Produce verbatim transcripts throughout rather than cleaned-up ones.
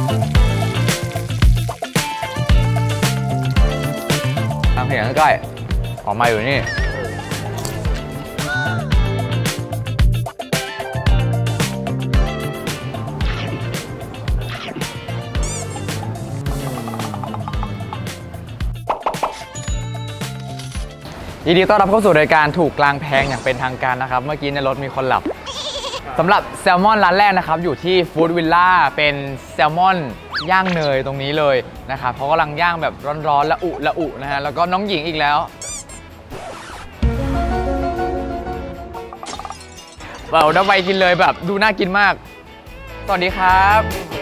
ทางเห็นใกล้ออกมาอยู่นี่ยินดีต้อนรับเข้าสู่รายการถูกกลางแพงอย่างเป็นทางการนะครับเมื่อกี้ในรถมีคนหลับสำหรับแซลมอนร้านแรกนะครับอยู่ที่ฟู้ดวิลล่าเป็นแซลมอนย่างเนยตรงนี้เลยนะครับเขากำลังย่างแบบร้อนๆละอุละอุนะฮะแล้วก็น้องหญิงอีกแล้วเราได้ไปกินเลยแบบดูน่ากินมากสวัสดีครับ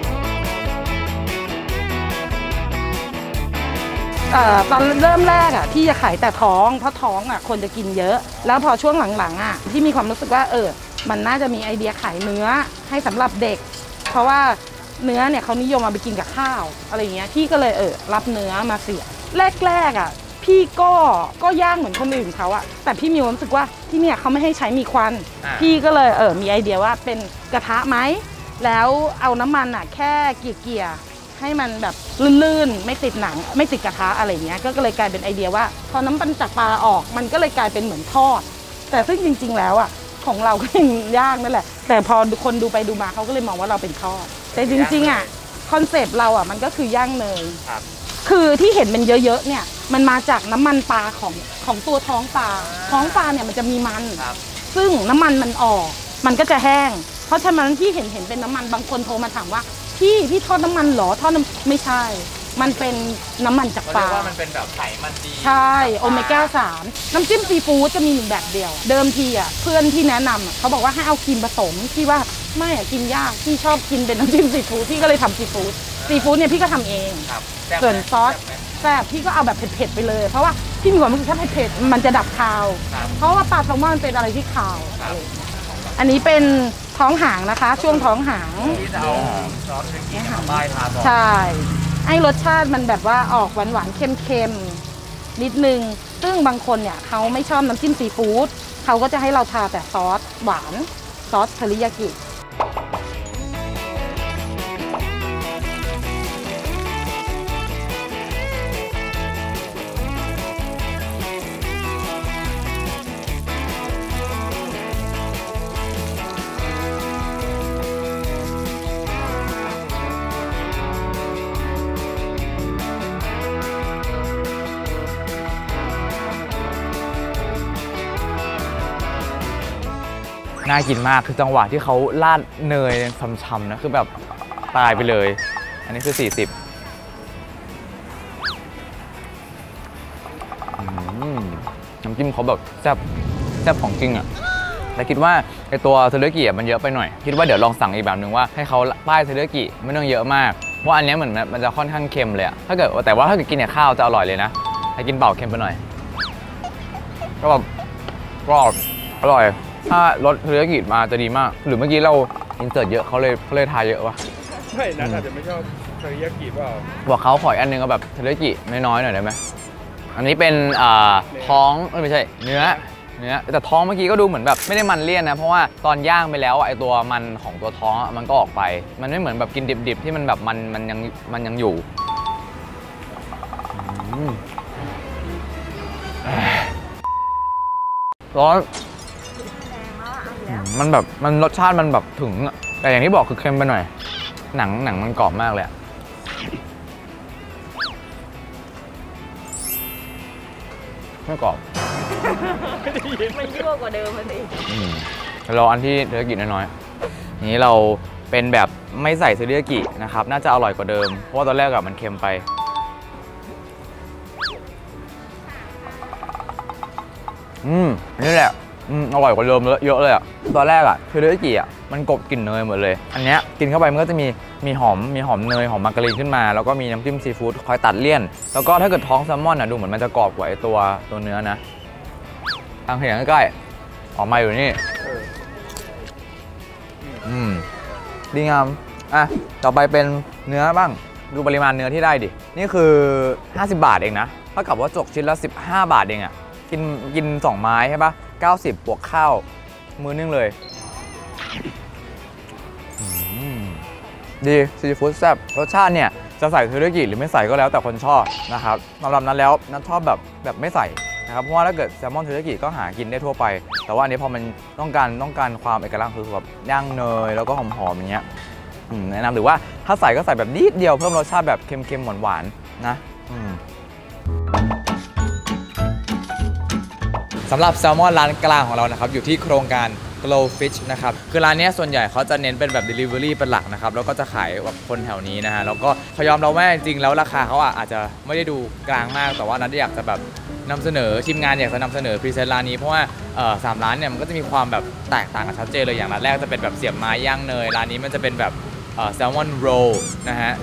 ตอนเริ่มแรกอ่ะที่จะขายแต่ท้องเพราะท้องอ่ะคนจะกินเยอะแล้วพอช่วงหลังๆอ่ะที่มีความรู้สึกว่าเออมันน่าจะมีไอเดียขายเนื้อให้สำหรับเด็กเพราะว่าเนื้อเนี่ยเขานิยมเอาไปกินกับข้าวอะไรเงี้ยพี่ก็เลยเออรับเนื้อมาเสียแรกๆอ่ะพี่ก็ก็ย่างเหมือนคนอื่นเขาอ่ะแต่พี่มีความรู้สึกว่าที่เนี่ยเขาไม่ให้ใช้มีควันพี่ก็เลยเออมีไอเดียว่าเป็นกระทะไหมแล้วเอาน้ำมันอ่ะแค่เกี่ยๆให้มันแบบลื่นๆไม่ติดหนังไม่ติดกระทะอะไรเงี้ยก็เลยกลายเป็นไอเดียว่าพอน้ำมันจากปลาออกมันก็เลยกลายเป็นเหมือนทอดแต่ซึ่งจริงๆแล้วอ่ะของเราก็ยังย่างนั่นแหละแต่พอคนดูไปดูมาเขาก็เลยมองว่าเราเป็นทอดแต่จริงๆอ่ะคอนเซปต์เราอ่ะมันก็คือย่างเนยคือที่เห็นเป็นเยอะๆเนี่ยมันมาจากน้ำมันปลาของของตัวท้องปลาท้องปลาเนี่ยมันจะมีมันซึ่งน้ำมันมันออกมันก็จะแห้งเพราะฉะนั้นที่เห็นเห็นเป็นน้ำมันบางคนโทรมาถามว่าพี่พี่ทอดน้ำมันหรอทอดน้ำไม่ใช่มันเป็นน้ำมันจากปลาว่ามันเป็นแบบไขมันดีใช่โอเมก้าสามน้ำจิ้มซีฟู้ดจะมีหนึ่งแบบเดียวเดิมทีอ่ะเพื่อนที่แนะนำเขาบอกว่าให้เอาครีมผสมที่ว่าไม่อ่ะกินยากพี่ชอบกินเป็นน้ำจิ้มซีฟู้ดพี่ก็เลยทำซีฟู้ดซีฟู้ดเนี่ยพี่ก็ทำเองส่วนซอสแซ่บพี่ก็เอาแบบเผ็ดๆไปเลยเพราะว่าพี่มีความรู้สึกถ้าเผ็ดๆมันจะดับคาวเพราะว่าปลาแซลมอนเป็นอะไรที่คาวอันนี้เป็นท้องหางนะคะช่วงท้องหางที่จะเอาซอสพริกขี้หนูป้ายทาต่อใช่ให้รสชาติมันแบบว่าออกหวานหวานเค็มๆนิดนึงซึ่งบางคนเนี่ยเขาไม่ชอบน้ำจิ้มซีฟู้ดเขาก็จะให้เราทาแต่ซอสหวานซอสเทริยากิน่ากินมากคือจังหวะที่เขาราดเนยช่ำๆนะคือแบบตายไปเลยอันนี้คือสี่สิบน้ำจิ้มเขาแบบแซ่บแซ่บของจริงอ่ะแต่คิดว่าไอตัวเทริยากิมันเยอะไปหน่อยคิดว่าเดี๋ยวลองสั่งอีกแบบหนึ่งว่าให้เขาป้ายเทริยากิไม่ต้องเยอะมากเพราะอันนี้เหมือนมันจะค่อนข้างเค็มเลยอะถ้าเกิดแต่ว่าถ้าเกิดกินกับข้าวจะอร่อยเลยนะถ้ากินเปล่าเค็มไปหน่อยก็แบบกรอบอร่อยถ้ารสเทริยากิมาจะดีมากหรือเมื่อกี้เราอินเสิร์ตเยอะเขาเลยเขาเลยทายเยอะวะใช่นะอาจจะไม่ชอบเทริยากิเปล่าบอกเขาขออันนึงก็แบบเทริยากิน้อยๆหน่อยได้ไหมอันนี้เป็นท้องไม่ใช่เนื้อเนื้อแต่ท้องเมื่อกี้ก็ดูเหมือนแบบไม่ได้มันเลี่ยนนะเพราะว่าตอนย่างไปแล้วไอตัวมันของตัวท้องมันก็ออกไปมันไม่เหมือนแบบกินดิบๆที่มันแบบมันมันยังมันยังอยู่ร้อนมันแบบมันรสชาติมันแบบถึงแต่อย่างที่บอกคือเค็มไปหน่อยหนังหนังมันกรอบมากเลยไม่กรอบมันยั่วกว่าเดิมมันอีกรออันที่เทริยากิน้อยๆนี้เราเป็นแบบไม่ใส่เทริยากินะครับน่าจะอร่อยกว่าเดิมเพราะว่าตอนแรกอะมันเค็มไปอืมนี่แหละอืมอร่อยกว่าเดิมเยอะเลยอ่ะตอนแรกอ่ะเทริยากิอ่ะมันกบกลิ่นเนยหมดเลยอันเนี้ยกินเข้าไปมันก็จะมีมีหอมมีหอมเนยหอมมาการีนขึ้นมาแล้วก็มีน้ำจิ้มซีฟู้ดคอยตัดเลี่ยนแล้วก็ถ้าเกิดท้องแซลมอนอ่ะดูเหมือนมันจะกรอบกว่าไอตัวตัวเนื้อนะทางเห็นใกล้ๆออกมาอยู่นี่อืมดีงามอ่ะต่อไปเป็นเนื้อบ้างดูปริมาณเนื้อที่ได้ดินี่คือห้าสิบบาทเองนะเท่ากับว่าจกชิ้นละสิบห้าบาทเองอ่ะกินกินสองไม้ใช่ปะเก้าสิบบวกข้าวมือนึงเลยดีซีฟู้ดแซ่บรสชาติเนี่ยจะใส่เทอริยากิหรือไม่ใส่ก็แล้วแต่คนชอบนะครับสำหรับนั้นแล้วนัทชอบแบบแบบไม่ใส่นะครับเพราะว่าถ้าเกิดแซลมอนเทอริยากิก็หากินได้ทั่วไปแต่ว่าอันนี้พอมันต้องการต้องการความเอกลักษณ์คือแบบย่างเนยแล้วก็หอมๆอย่างเงี้ยแนะนำหรือว่าถ้าใส่ก็ใส่แบบนิดเดียวเพิ่มรสชาติแบบเค็มๆหวานๆนะสำหรับแซลมอนร้านกลางของเรานะครับอยู่ที่โครงการ Glow Fish นะครับคือร้านนี้ส่วนใหญ่เขาจะเน้นเป็นแบบ Delivery เป็นหลักนะครับแล้วก็จะขายแบบคนแถวนี้นะฮะแล้วก็เขายอมเราแม่จริงๆแล้วราคาเขาอาจจะไม่ได้ดูกลางมากแต่ว่านัทอยากจะแบบนำเสนอทีมงานอยากจะนำเสนอพรีเซนต์ร้านนี้เพราะว่าสามร้านเนี่ยมันก็จะมีความแบบแตกต่างกันชัดเจนเลยอย่างร้านแรกจะเป็นแบบเสียบไม้ย่างเนยร้านนี้มันจะเป็นแบบแซลมอนโรลนะฮะ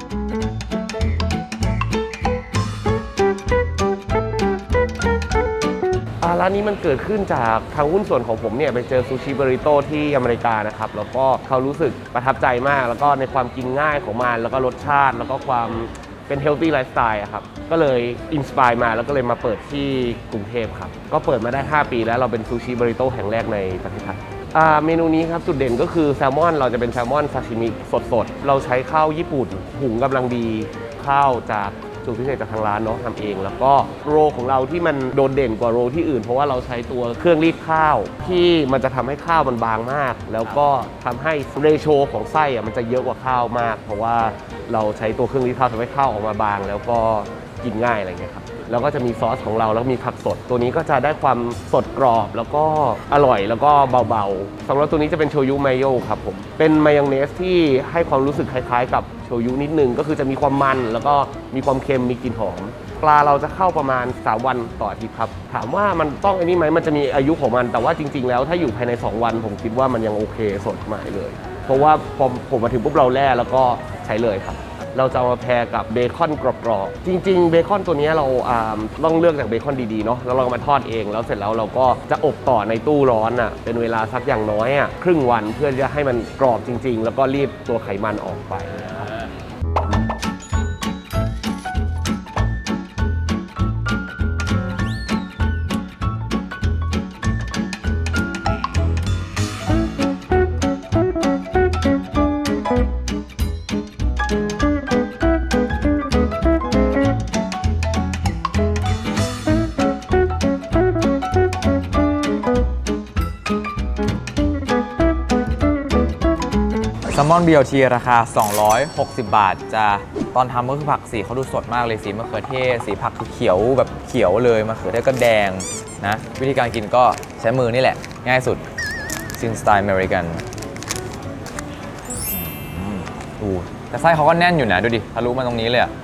ร้านนี้มันเกิดขึ้นจากทางหุ้นส่วนของผมเนี่ยไปเจอซูชิบริโต้ที่อเมริกานะครับแล้วก็เขารู้สึกประทับใจมากแล้วก็ในความกินง่ายของมันแล้วก็รสชาติแล้วก็ความเป็นเฮลตี้ไลฟ์สไตล์ครับก็เลยอินสปายมาแล้วก็เลยมาเปิดที่กรุงเทพครับก็เปิดมาได้ห้าปีแล้วเราเป็นซูชิบริโต้แห่งแรกในประเทศไทยเมนูนี้ครับจุดเด่นก็คือแซลมอนเราจะเป็นแซลมอนซาชิมิสดๆเราใช้ข้าวญี่ปุ่นหุงกำลังดีข้าวจากสูตรพิเศษจากทางร้านเนาะทำเองแล้วก็โรของเราที่มันโดดเด่นกว่าโรที่อื่นเพราะว่าเราใช้ตัวเครื่องรีดข้าวที่มันจะทำให้ข้าวมันบางมากแล้วก็ทำให้เรโชของไส้อะมันจะเยอะกว่าข้าวมากเพราะว่าเราใช้ตัวเครื่องรีดข้าวทำให้ข้าวออกมาบางแล้วก็กินง่ายอะไรเงี้ยครับแล้วก็จะมีซอสของเราแล้วมีผักสดตัวนี้ก็จะได้ความสดกรอบแล้วก็อร่อยแล้วก็เบาๆสำหรับตัวนี้จะเป็นโชยุมายโยครับผมเป็นมายองเนสที่ให้ความรู้สึกคล้ายๆกับโชยุนิดนึงก็คือจะมีความมันแล้วก็มีความเค็มมีกลิ่นหอมปลาเราจะเข้าประมาณสามวันต่ออาทิตย์ครับถามว่ามันต้องอันนี้ไหมมันจะมีอายุของมันแต่ว่าจริงๆแล้วถ้าอยู่ภายในสองวันผมคิดว่ามันยังโอเคสดใหม่เลยเพราะว่าพอผมมาถึงปุ๊บเราแล่แล้วก็ใช้เลยครับเราจะมาแพรกับเบคอนกรอบๆจริงๆเบคอนตัวนี้เราต้องเลือกจากเบคอนดีๆเนาะแล้วเรามาทอดเองแล้วเสร็จแล้วเราก็จะอบต่อในตู้ร้อนอ่ะเป็นเวลาสักอย่างน้อยอ่ะครึ่งวันเพื่อจะให้มันกรอบจริงๆแล้วก็รีบตัวไขมันออกไปครับแซลมอน บี แอล ที ราคาสองร้อยหกสิบบาทจะตอนทำก็คือผักสีเขาดูสดมากเลยสีมะเขือเทศสีผักคือเขียวแบบเขียวเลยมะเขือเทศก็แดงนะวิธีการกินก็ใช้มือนี่แหละง่ายสุดซินสไตล์อเมริกันดูแต่ไส้เขาก็แน่นอยู่นะดูดิทะลุมาตรงนี้เลยอะ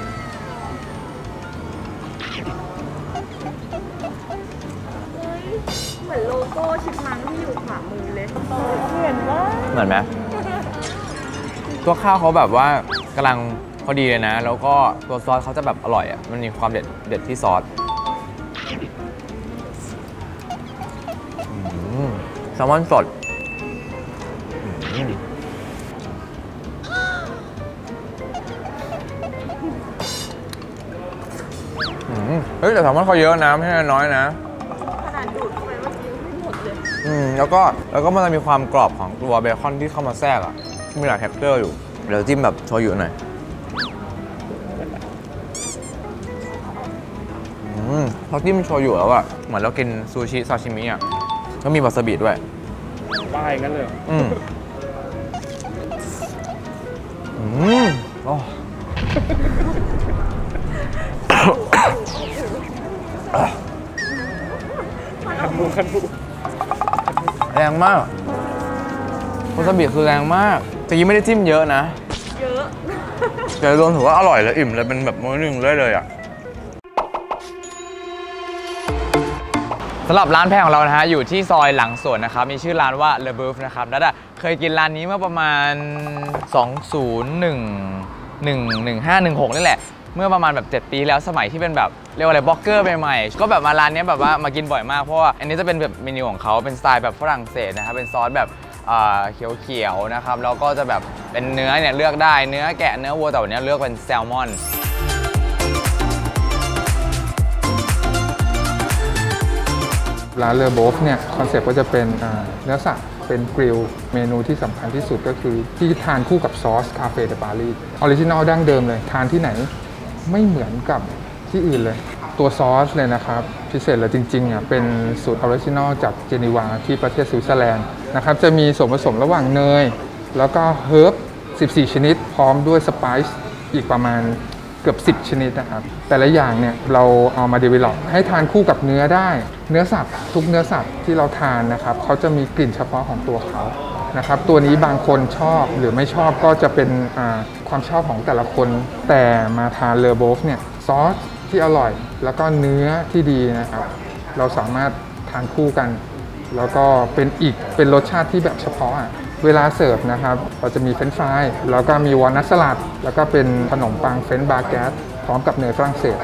เหมือนโลโก้ชิปมังที่อยู่ขวามือเลยเหมือนว่าเหมือนไหมตัวข้าวเขาแบบว่ากำลังพอดีเลยนะแล้วก็ตัวซอสเขาจะแบบอร่อยอ่ะมันมีความเด็ดเด็ดที่ซอสแซลมอนสดเฮ้ยแต่แซลมอนเขาเยอะนะไม่ใช่น้อยนะขนาดดูดเข้าไปเมื่อกี้ไม่หมดเลยอืมแล้วก็แล้วก็มันจะมีความกรอบของตัวเบคอนที่เข้ามาแทรกอ่ะมีหลายเท็กเจอร์อยู่เดี๋ยวจิ้มแบบโชยุหน่อยอืมพอจิ้มโชยุแล้วอะเหมือนเรากินซูชิซาชิมิอะก็มีวาซาบิด้วยว่าอย่างนั้นเลยอืมอืมโอ้คันมูคันมูแรงมากวาซาบิคือแรงมากแต่ยังไม่ได้จิ้มเยอะนะเยอะแต่รวมถือว่าอร่อยเลยอิ่มเลยเป็นแบบมื้อหนึ่งเลยเลยอ่ะสำหรับร้านแพงของเรานะฮะอยู่ที่ซอยหลังสวนนะครับมีชื่อร้านว่า Le Boeuf นะครับนัทอะเคยกินร้านนี้เมื่อประมาณสองพันหนึ่ง หนึ่ง หนึ่ง ห้า หนึ่ง หกนี่แหละเมื่อประมาณแบบเจ็ดปีแล้วสมัยที่เป็นแบบเรียกว่าอะไรบล็อกเกอร์ใหม่ๆก็แบบมาร้านนี้แบบว่ามากินบ่อยมากเพราะว่าอันนี้จะเป็นแบบเมนูของเขาเป็นสไตล์แบบฝรั่งเศสนะครับเป็นซอสแบบเขียวๆนะครับแล้วก็จะแบบเป็นเนื้อเนี่ยเลือกได้เนื้อแกะเนื้อวัวแต่วันนี้เลือกเป็นแซลมอนร้านเลอโบฟเนี่ยคอนเซ็ปต์ก็จะเป็นเนื้อสัตว์เป็นกริลเมนูที่สำคัญที่สุดก็คือที่ทานคู่กับซอสคาเฟ่เดปารีสออริจินอลดั้งเดิมเลยทานที่ไหนไม่เหมือนกับที่อื่นเลยตัวซอสเลยนะครับพิเศษเลยจริงๆอ่ะเป็นสูตรออริจินอลจากเจนีวาที่ประเทศสวิตเซอร์แลนด์นะครับจะมีส่วนผสมระหว่างเนยแล้วก็เฮิร์บสิบสี่ชนิดพร้อมด้วยสไปซ์อีกประมาณเกือบสิบชนิดนะครับแต่ละอย่างเนี่ยเราเอามา develop ให้ทานคู่กับเนื้อได้เนื้อสัตว์ทุกเนื้อสัตว์ที่เราทานนะครับเขาจะมีกลิ่นเฉพาะของตัวเขานะครับตัวนี้บางคนชอบหรือไม่ชอบก็จะเป็นความชอบของแต่ละคนแต่มาทานเลอโบฟเนี่ยซอสที่อร่อยแล้วก็เนื้อที่ดีนะครับเราสามารถทานคู่กันแล้วก็เป็นอีกเป็นรสชาติที่แบบเฉพาะเวลาเสิร์ฟนะครับเราจะมีเฟรนช์ฟรายแล้วก็มีวอลนัทสลัดแล้วก็เป็นขนมปังเฟรนช์บาเกตพร้อมกับเนยฝรั่งเศส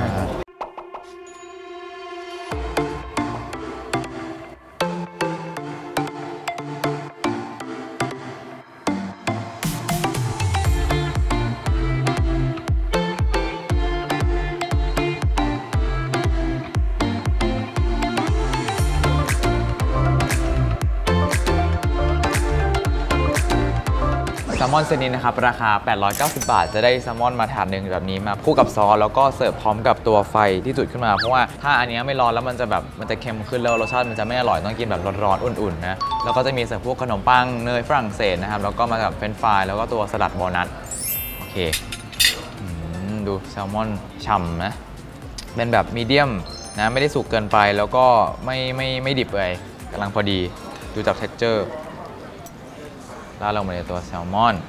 แซลมอนเซตนี้นะครับราคาแปดร้อยเก้าสิบบาทจะได้แซลมอนมาถาดหนึ่งแบบนี้มาคู่กับซอสแล้วก็เสิร์ฟพร้อมกับตัวไฟที่จุดขึ้นมาเพราะว่าถ้าอันนี้ไม่ร้อนแล้วมันจะแบบมันจะเค็มขึ้นแล้วรสชาติมันจะไม่อร่อยต้องกินแบบร้อนๆอุ่นๆนะแล้วก็จะมีเสิร์ฟพวกขนมปังเนยฝรั่งเศสนะครับแล้วก็มากับเฟรนช์ฟรายแล้วก็ตัวสลัดวอลนัทโอเคดูแซลมอนฉ่ำนะเป็นแบบมีเดียมนะไม่ได้สุกเกินไปแล้วก็ไม่ไม่ไม่ดิบเลยกำลังพอดีดูจาก textureราดลงไปในตัวแซลมอน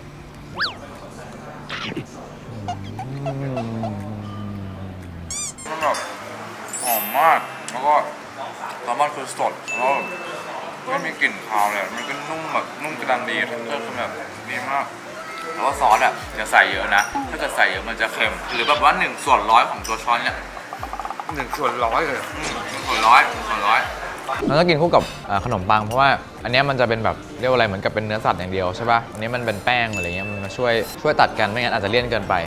มันแบบหอมมากแล้วก็แซลมอนคือสดแล้วไม่มีกลิ่นคาวเลยมันก็นุ่มแบบนุ่มกระดังดีเทคเจอร์คือแบบดีมากแล้วก็ซอสอ่ะอย่าใส่เยอะนะถ้าเกิดใส่เยอะมันจะเค็มหรือแบบว่าหนึ่งส่วนร้อยของตัวช้อนเนี่ยหนึ่งส่วนร้อยเลยหนึ่งส่วนร้อยหนึ่งส่วนร้อยเราต้องกินคู่กับขนมปังเพราะว่าอันนี้มันจะเป็นแบบเรียกว่าอะไรเหมือนกับเป็นเนื้อสัตว์อย่างเดียวใช่ป่ะอันนี้มันเป็นแป้งอะไรเงี้ยมันมาช่วยช่วยตัดกันไม่งั้นอาจจะเลี่ยนเกินไป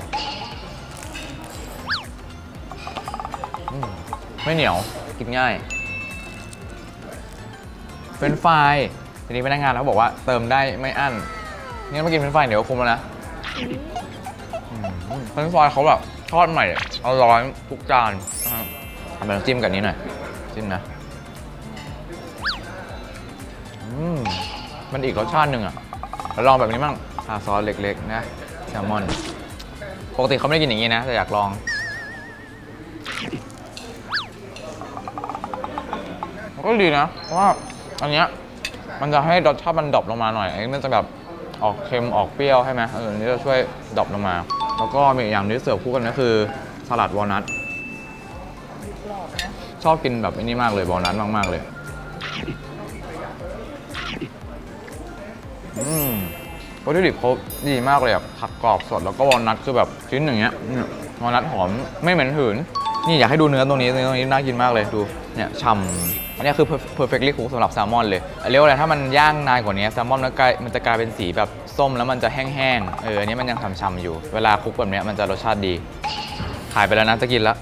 ไม่เหนียวกินง่ายเฟรนช์ฟรายทีนี้พนักงานเขาบอกว่าเติมได้ไม่อั้นงั้นมากินเฟรนช์ฟรายเดี๋ยวคุ้มแล้วนะเฟรนช์ฟรายเขาแบบทอดใหม่อร่อยทุกจานทำเป็นจิ้มกับนี้หน่อยจิ้มนะมันอีกรสชาติหนึ่งอ่ะลองแบบนี้มั่งทาซอสเล็กๆนะแซลมอนปกติเขาไม่ได้กินอย่างนี้นะแต่อยากลองก็ดีนะเพราะว่าอันเนี้ยมันจะให้รสชาติมันดรอปลงมาหน่อยอันนี้มันจะแบบออกเค็มออกเปรี้ยวใช่ไหมเอออันนี้จะช่วยดรอปลงมาแล้วก็มีอย่างที่เสิร์ฟคู่กันก็คือสลัดวอลนัทชอบกินแบบนี้มากเลยวอลนัทมากๆเลยอืมวัตถุดิบเขาดีมากเลยแบบผักกรอบสดแล้วก็วอลนัทคือแบบชิ้นอย่างเงี้ยวอลนัทหอมไม่เหม็นหืนนี่อยากให้ดูเนื้อตรงนี้เนื้อตรงนี้น่ากินมากเลยดูเนี่ยฉ่ำอันนี้คือ perfectly cooked สำหรับแซลมอนเลยเรียกว่าอะไรถ้ามันย่างนานกว่านี้แซลมอนมันกลายมันจะกลายเป็นสีแบบส้มแล้วมันจะแห้งๆเอออันนี้มันยังฉ่ำๆอยู่เวลาคุกแบบนี้มันจะรสชาติดีขายไปแล้วนะจะกินแล้ว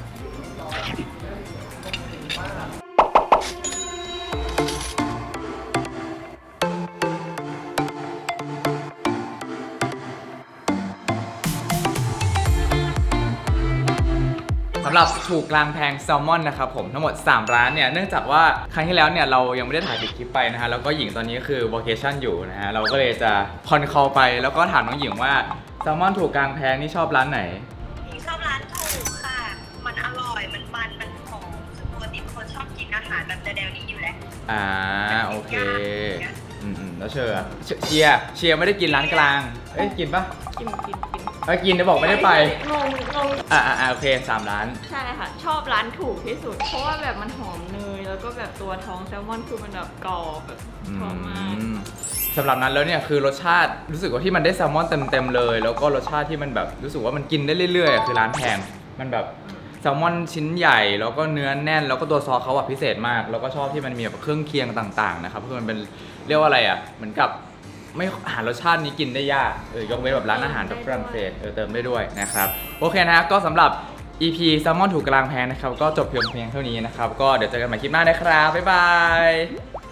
สำหรับถูกกลางแพงแซลมอนนะครับผมทั้งหมดสามร้านเนี่ยเนื่องจากว่าครั้งที่แล้วเนี่ยเรายังไม่ได้ถ่ายปิดคลิปไปนะฮะแล้วก็หญิงตอนนี้คือ vacation อยู่นะฮะเราก็เลยจะคอนคอลไปแล้วก็ถามน้องหญิงว่าแซลมอนถูกกลางแพงนี่ชอบร้านไหนชอบร้านถูกค่ะมันอร่อยมันมันมันหอมปกติคนชอบกินอาหารแบบแนวนี้อยู่แล้วอ่าโอเคอืมแล้วเชอร์เชียร์เชียร์ไม่ได้กินร้านกลางเอ้ยกินปะกินกินกินเอ้ยกินจะบอกไม่ได้ไปงงงงอ่าอ่าโอเคสามร้านใช่ค่ะชอบร้านถูกที่สุดเพราะว่าแบบมันหอมเนยแล้วก็แบบตัวท้องแซลมอนคือมันแบบกรอบแบบชอบมากสำหรับนั้นแล้วเนี่ยคือรสชาติรู้สึกว่าที่มันได้แซลมอนเต็มๆเลยแล้วก็รสชาติที่มันแบบรู้สึกว่ามันกินได้เรื่อยๆคือร้านแพงมันแบบแซลมอนชิ้นใหญ่แล้วก็เนื้อแน่นแล้วก็ตัวซอสเขาแบบพิเศษมากแล้วก็ชอบที่มันมีแบบเครื่องเคียงต่างๆนะครับคือมันเป็นเรียกว่าอะไรอ่ะเหมือนกับไม่อาหารรสชาตินี้กินได้ยากเออยกเว้นแบบร้านอาหารแบบฝรั่งเศสเออเติมได้ด้วยนะครับโอเคนะก็สำหรับ อี พี แซลมอนถูกกลางแพงนะครับก็จบเพียงเพียงเท่านี้นะครับก็เดี๋ยวเจอกันใหม่คลิปหน้านะครับบ๊ายบาย